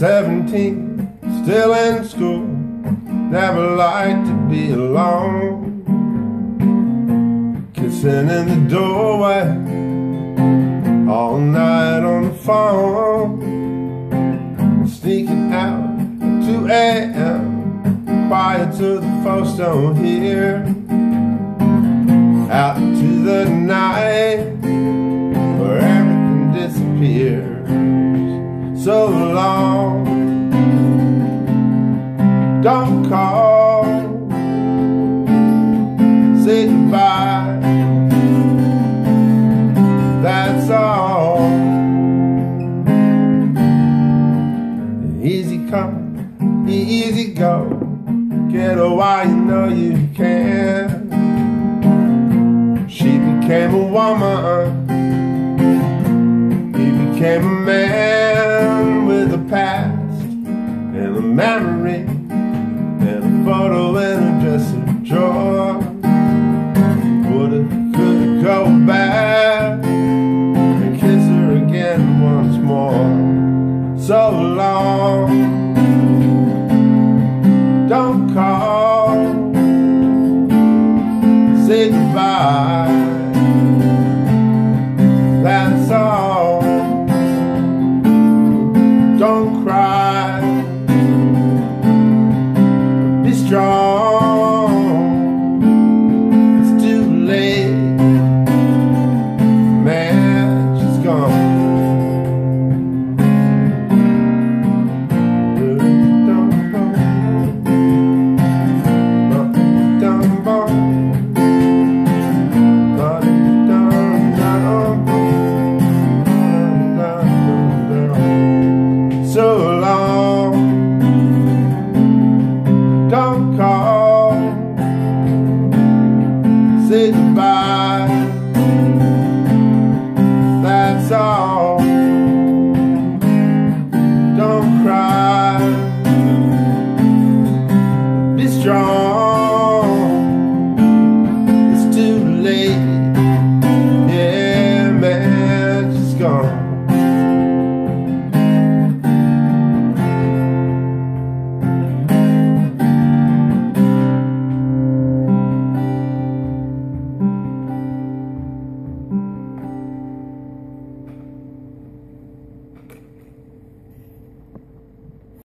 17, still in school, never liked to be alone. Kissing in the doorway, all night on the phone. Sneaking out at 2 a.m., quiet so the folks don't hear. Out to the night, where everything disappears. So long, don't call, say goodbye, that's all. Easy come, easy go, get a while you know you can. She became a woman, he became a man with a past and a memory and a photo in a dresser drawer. Woulda, coulda, go back and kiss her again once more. So long, don't call, say goodbye, that's all. Don't cry, be strong, it's too late, man, she's gone. So long, don't call, say goodbye, that's all. Don't cry, be strong.